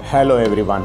Hello everyone.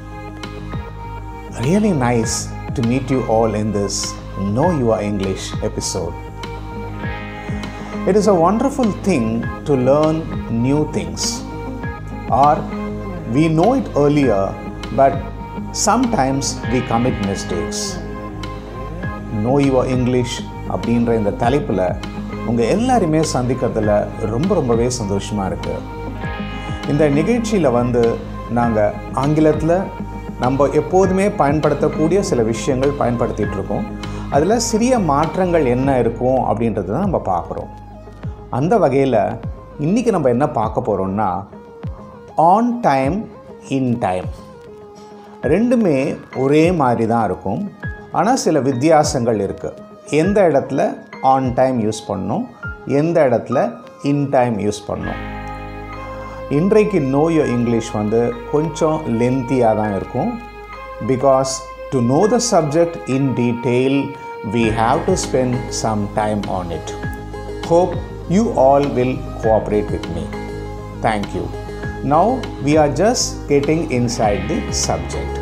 Really nice to meet you all in this Know Your English episode. It is a wonderful thing to learn new things. Or we know it earlier, but sometimes we commit mistakes. Know Your English அப்படின்ற இந்த தலைப்பில் உங்கள் எல்லாருமே சந்திக்கிறதுல ரொம்பவே சந்தோஷமாக இருக்குது. இந்த நிகழ்ச்சியில் நாங்கள் ஆங்கிலத்தில் நம்ம எப்போதுமே பயன்படுத்தக்கூடிய சில விஷயங்கள் பயன்படுத்திகிட்டு இருக்கோம். அதில் சிறிய மாற்றங்கள் என்ன இருக்கும் அப்படின்றது தான் நம்ம பார்க்குறோம். அந்த வகையில் இன்றைக்கி நம்ம என்ன பார்க்க போகிறோம்னா ஆன் டைம், இன் டைம். ரெண்டுமே ஒரே மாதிரி தான் இருக்கும், ஆனால் சில வித்தியாசங்கள் இருக்குது. எந்த இடத்துல ஆன் டைம் யூஸ் பண்ணணும், எந்த இடத்துல இன் டைம் யூஸ் பண்ணணும். இன்றைக்கு நோ யோர் இங்கிலீஷ் கொஞ்சம் லென்த்தியாக தான் இருக்கும். Because to know the subject in detail we have to spend some time on it. Hope you all will cooperate with me. Thank you. Now we are just getting inside the subject.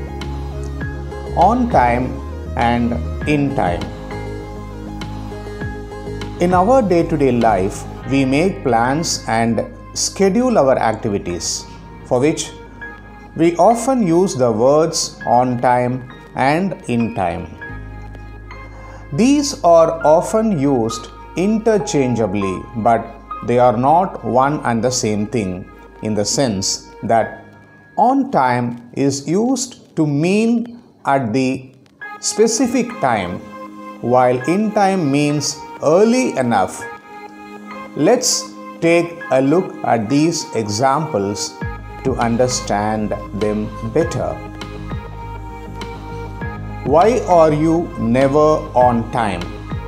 On time and in time. In our day-to-day life, we make plans and schedule our activities, for which we often use the words on time and in time. These are often used interchangeably, but they are not one and the same thing, in the sense that on time is used to mean at the specific time, while in time means early enough. Let's take a look at these examples to understand them better. Why are you never on time?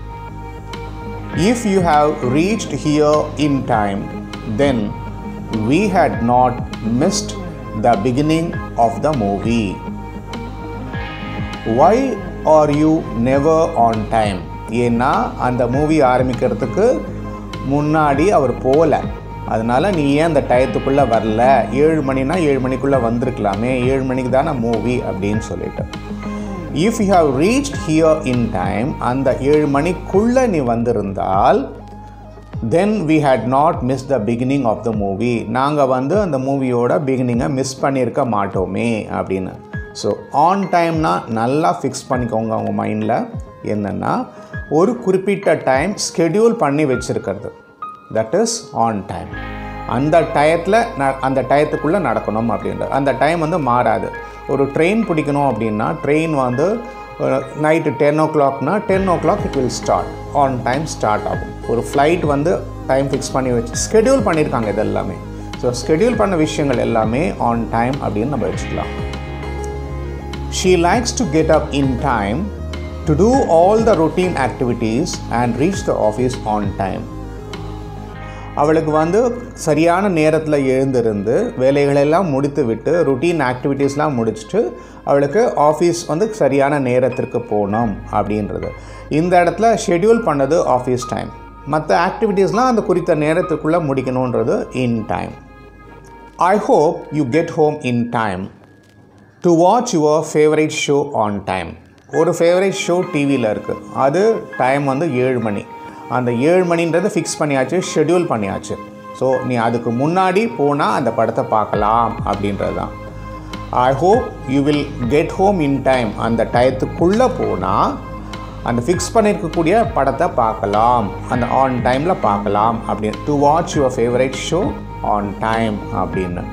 If you have reached here in time, then we had not missed the beginning of the movie. Why are you never on time? ஏன்னா அந்த movie ஆரம்பிக்கிறதுக்கு முன்னாடி அவர் போகல, அதனால் நீ ஏன் அந்த டயத்துக்குள்ளே வரல, 7 மணினா 7 மணிக்குள்ளே வந்திருக்கலாமே, 7 மணிக்கு தானே மூவி அப்படின்னு சொல்லிட்டு. If you have reached here in time, அந்த 7 மணிக்குள்ளே நீ வந்திருந்தால், then we had not miss the beginning of the movie, நாங்கள் அந்த மூவியோட பிகினிங்கை மிஸ் பண்ணியிருக்க மாட்டோமே அப்படின்னு. ஸோ ஆன் டைம்னா நல்லா ஃபிக்ஸ் பண்ணிக்கோங்க உங்கள் மைண்டில். என்னென்னா ஒரு குறிப்பிட்ட டைம் ஸ்கெடியூல் பண்ணி வச்சுருக்கிறது, தட் இஸ் ஆன் டைம். அந்த டயத்தில் அந்த டயத்துக்குள்ளே நடக்கணும் அப்படின்றது. அந்த டைம் மாறாது. ஒரு ட்ரெயின் பிடிக்கணும் அப்படின்னா ட்ரெயின் நைட்டு 10 o'clockனா 10 o'clock it will start, on time start ஆகும். ஒரு ஃப்ளைட் டைம் ஃபிக்ஸ் பண்ணி வச்சு ஸ்கெடியூல் பண்ணியிருக்காங்க. இது எல்லாமே ஸோ ஸ்கெடியூல் பண்ண விஷயங்கள் எல்லாமே ஆன் டைம் அப்படின்னு நம்ம வச்சுக்கலாம். She likes to get up in time to do all the routine activities and reach the office on time. அவளுக்கு சரியான நேரத்தில் எழுந்திருந்து வேலைகளெல்லாம் முடித்து விட்டு ரொட்டீன் ஆக்டிவிட்டீஸ்லாம் முடிச்சுட்டு அவளுக்கு ஆஃபீஸ் சரியான நேரத்திற்கு போகணும் அப்படின்றது. இந்த இடத்துல ஷெட்யூல் பண்ணது ஆஃபீஸ் டைம், மற்ற ஆக்டிவிட்டீஸ்லாம் அந்த குறித்த நேரத்துக்குள்ளே முடிக்கணுன்றது in time. I hope you get home in time to watch your favorite show on time. ஒரு ஃபேவரட் ஷோ டிவியில் இருக்குது, அது டைம் 7 மணி. அந்த 7 மணின்றது ஃபிக்ஸ் பண்ணியாச்சு, ஷெட்யூல் பண்ணியாச்சு. ஸோ நீ அதுக்கு முன்னாடி போனால் அந்த படத்தை பார்க்கலாம் அப்படின்றது தான். I hope you will get home in time, அந்த டயத்துக்குள்ளே போனால் அந்த ஃபிக்ஸ் பண்ணியிருக்கக்கூடிய படத்தை பார்க்கலாம், அந்த ஆன் டைமில் பார்க்கலாம் அப்படின்னு. To watch your favourite show on time அப்படின்னு.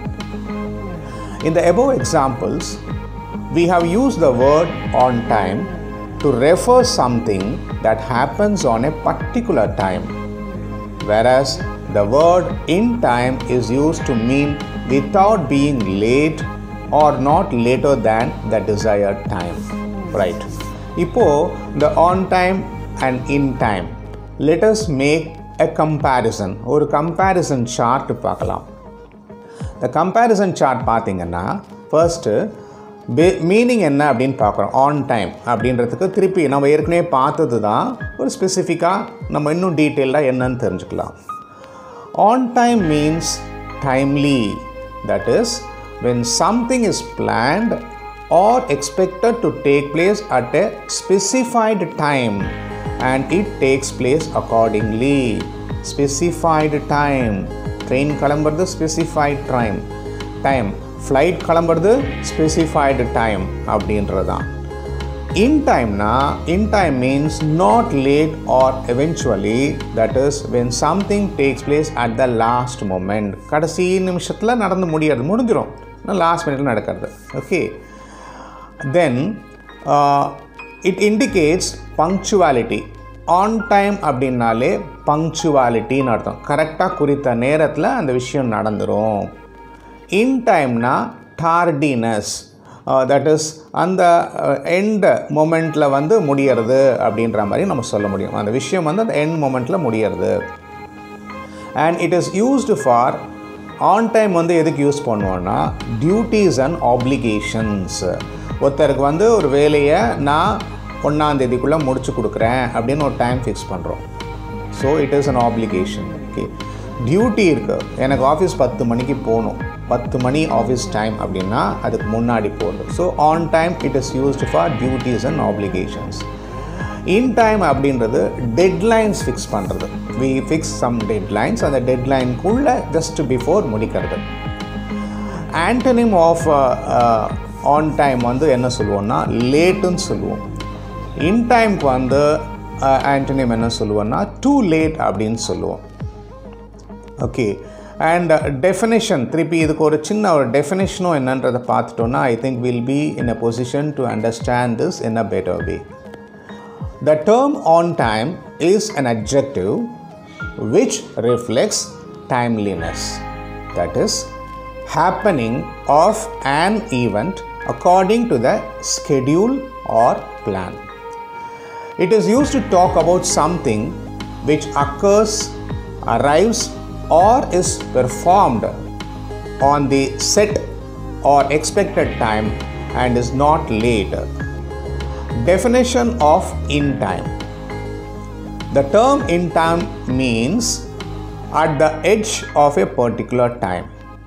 In the above examples, we have used the word on time to refer something that happens on a particular time, whereas the word in time is used to mean without being late or not later than the desired time. Right. இப்போ the on time and in time, let us make a comparison. ஒரு comparison chart பார்க்கலாம். இந்த comparison chart பார்த்திங்கன்னா first meaning என்ன அப்படின்னு பார்க்குறோம். On time அப்படின்றதுக்கு திருப்பி நம்ம ஏற்கனவே பார்த்தது தான், ஒரு ஸ்பெசிஃபிக்காக நம்ம இன்னும் டீட்டெயிலாக என்னன்னு தெரிஞ்சுக்கலாம். On time means timely, that is when something is planned or expected to take place at a specified time and it takes place accordingly. Specified time. Train கிளம்புறது specified time. Flight கிளம்புறது specified time அப்படின்றதான். In time na, in time means not late or eventually, that is when something takes place at the last moment. கடைசி நிமிஷத்தில் நடந்து முடிஞ்சிடும், last மினிட்ல நடக்கிறது. Okay, then it indicates punctuality. On time அப்படின்னாலே பங்க்சுவாலிட்டின்னு அர்த்தம். கரெக்டாக குறித்த நேரத்தில் அந்த விஷயம் நடந்துடும். In time na tardiness, that is அந்த எண்ட் மொமெண்ட்டில் வந்து முடியறது அப்படின்ற மாதிரி நம்ம சொல்ல முடியும். அந்த விஷயம் வந்து அந்த எண்ட் மொமெண்ட்டில் முடியறது. And it is used for on time வந்து எதுக்கு யூஸ் பண்ணுவோன்னா டியூட்டிஸ் அண்ட் ஆப்ளிகேஷன்ஸ். ஒருத்தருக்கு வந்து ஒரு வேலையை நான் 1ஆம் தேதிக்குள்ளே முடிச்சு கொடுக்குறேன் அப்படின்னு ஒரு டைம் ஃபிக்ஸ் பண்ணுறோம். So it is an application. Okay, duty இருக்குது, எனக்கு ஆஃபீஸ் 10 மணிக்கு போகணும், 10 மணி ஆஃபீஸ் டைம் அப்படின்னா அதுக்கு முன்னாடி போகுது. So on time it is used for duties and applications. In time அப்படின்றது டெட்லைன்ஸ் ஃபிக்ஸ் பண்ணுறது. வி ஃபிக்ஸ் சம் டெட்லைன்ஸ், அந்த டெட்லைனுக்குள்ளே ஜஸ்ட் பிஃபோர் முடிக்கிறது. ஆண்டனிம் ஆஃப் ஆன் டைம் வந்து என்ன சொல்லுவோம்னா லேட்டுன்னு சொல்லுவோம். இன் டைமுக்கு வந்து ஆண்டனிம் என்ன சொல்லுவோம்னா டூ லேட் அப்படின்னு சொல்லுவோம். ஓகே, அண்ட் டெஃபினேஷன், திருப்பி இதுக்கு ஒரு சின்ன ஒரு டெஃபினேஷனும் என்னன்றதை பார்த்துட்டோன்னா I think will be in a position to understand this in a better way. The term on time is an adjective which reflects timeliness, that is, happening of an event according to the schedule or plan. It is used to talk about something which occurs, arrives, or is performed on the set or expected time and is not late. Definition of in time. The term in time means at the edge of a particular time.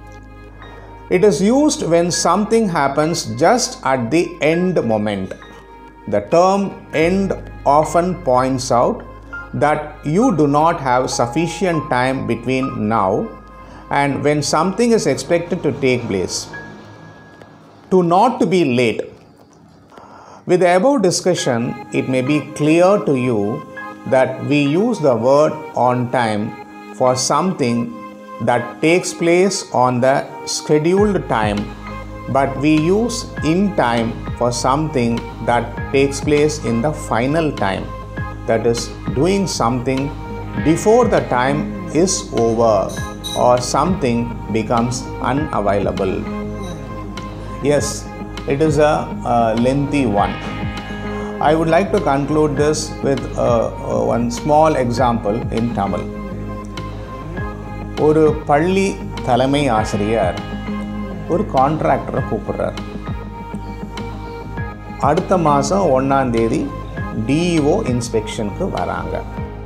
It is used when something happens just at the end moment. The term end often points out that you do not have sufficient time between now and when something is expected to take place. To not to be late. With the above discussion, it may be clear to you that we use the word on time for something that takes place on the scheduled time, but we use in time for something that takes place in the final time, that is, doing something before the time is over or something becomes unavailable. Yes, it is a lengthy one. I would like to conclude this with one small example in Tamil. ஒரு பள்ளி தலைமை ஆசிரியர் ஒரு கான்ட்ராக்டரை கூப்பிடுறார். அடுத்த மாதம் 1ஆம் தேதி டிஇஓ இன்ஸ்பெக்ஷனுக்கு வராங்க.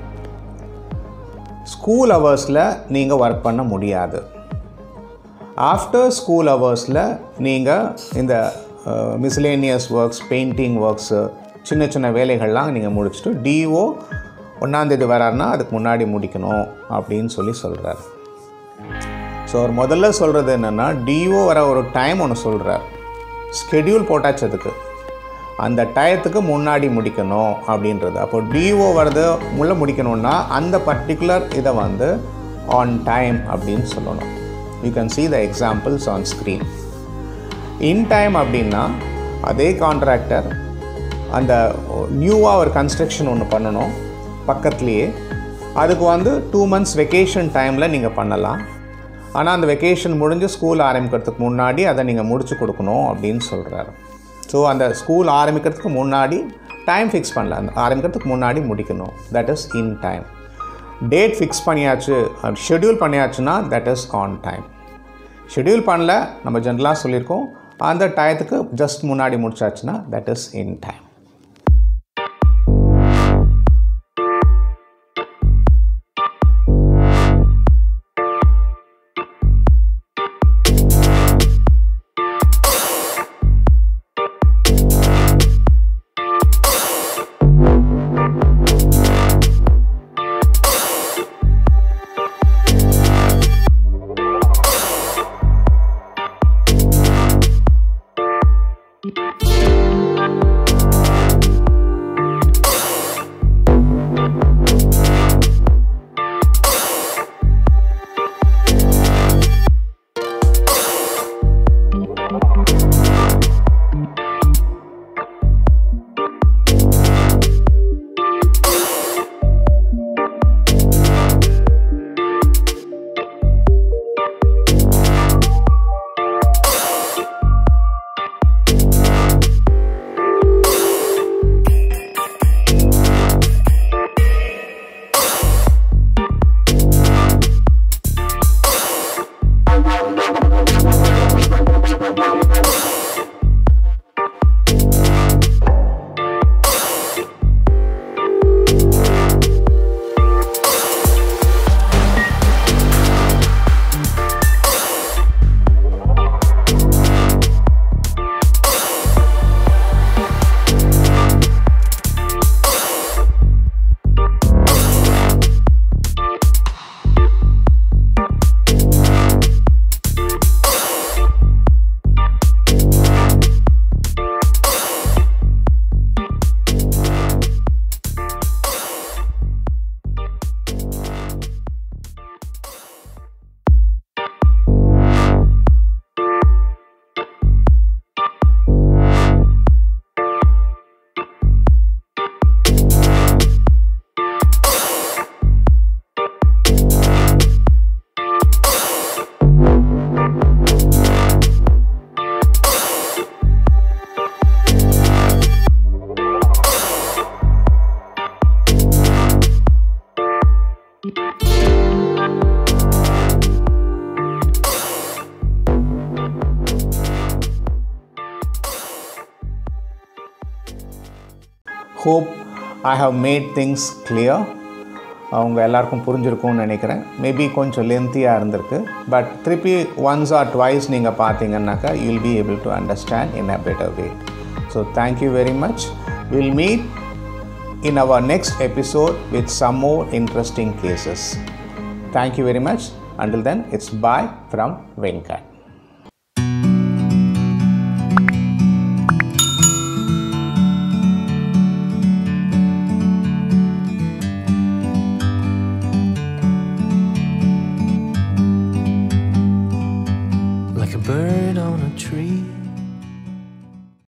ஸ்கூல் ஹவர்ஸில் நீங்கள் ஒர்க் பண்ண முடியாது. ஆஃப்டர் ஸ்கூல் ஹவர்ஸில் நீங்கள் இந்த மிஸ்லேனியஸ் ஒர்க்ஸ், பெயிண்டிங் ஒர்க்ஸு, சின்ன சின்ன வேலைகள்லாம் நீங்கள் முடிச்சுட்டு டிஓ 1ஆம் தேதி வராருன்னா அதுக்கு முன்னாடி முடிக்கணும் அப்படின்னு சொல்கிறார். ஸோ அவர் முதல்ல சொல்கிறது என்னென்னா டிஓ வர ஒரு டைம் ஒன்று சொல்கிறார். ஸ்கெடியூல் போட்டாச்சு, அதுக்கு அந்த டயத்துக்கு முன்னாடி முடிக்கணும் அப்படின்றது. அப்போ டிஓ வரது முள்ள முடிக்கணும்னா அந்த பர்டிகுலர் இதை வந்து ஆன் டைம் அப்படின்னு சொல்லணும். You can see the examples on screen. In time அப்படின்னா அதே கான்ட்ராக்டர் அந்த நியூவாக ஒரு கன்ஸ்ட்ரக்ஷன் ஒன்று பண்ணணும் பக்கத்துலேயே. அதுக்கு வந்து 2 months வெக்கேஷன் டைமில் நீங்கள் பண்ணலாம். ஆனால் அந்த வெக்கேஷன் முடிஞ்சு ஸ்கூல் ஆரம்பிக்கிறதுக்கு முன்னாடி அதை நீங்கள் முடிச்சு கொடுக்கணும் அப்படின்னு சொல்கிறாரு. ஸோ அந்த ஸ்கூல் ஆரம்பிக்கிறதுக்கு முன்னாடி டைம் ஃபிக்ஸ் பண்ணல, அந்த ஆரம்பிக்கிறதுக்கு முன்னாடி முடிக்கணும். That is in time. Date fix பண்ணியாச்சு, ஷெட்யூல் பண்ணியாச்சுன்னா that is on time. Schedule பண்ணல, நம்ம ஜென்ரலாக சொல்லியிருக்கோம், அந்த டயத்துக்கு ஜஸ்ட் முன்னாடி முடிச்சாச்சுன்னா that is in time. Hope I have made things clear. அவங்க எல்லாருக்கும் புரிஞ்சிருக்கும்னு நினைக்கிறேன். மேபி கொஞ்சம் லென்த்தியாக இருந்திருக்கு, பட் திருப்பி ஒன்ஸ் ஆர் ட்வைஸ் நீங்கள் பார்த்தீங்கன்னாக்கா you will be able to understand in a better way. So thank you very much. We'll meet in our next episode with some more interesting cases. Thank you very much. Until then, it's bye from Venkat. Like a bird on a tree,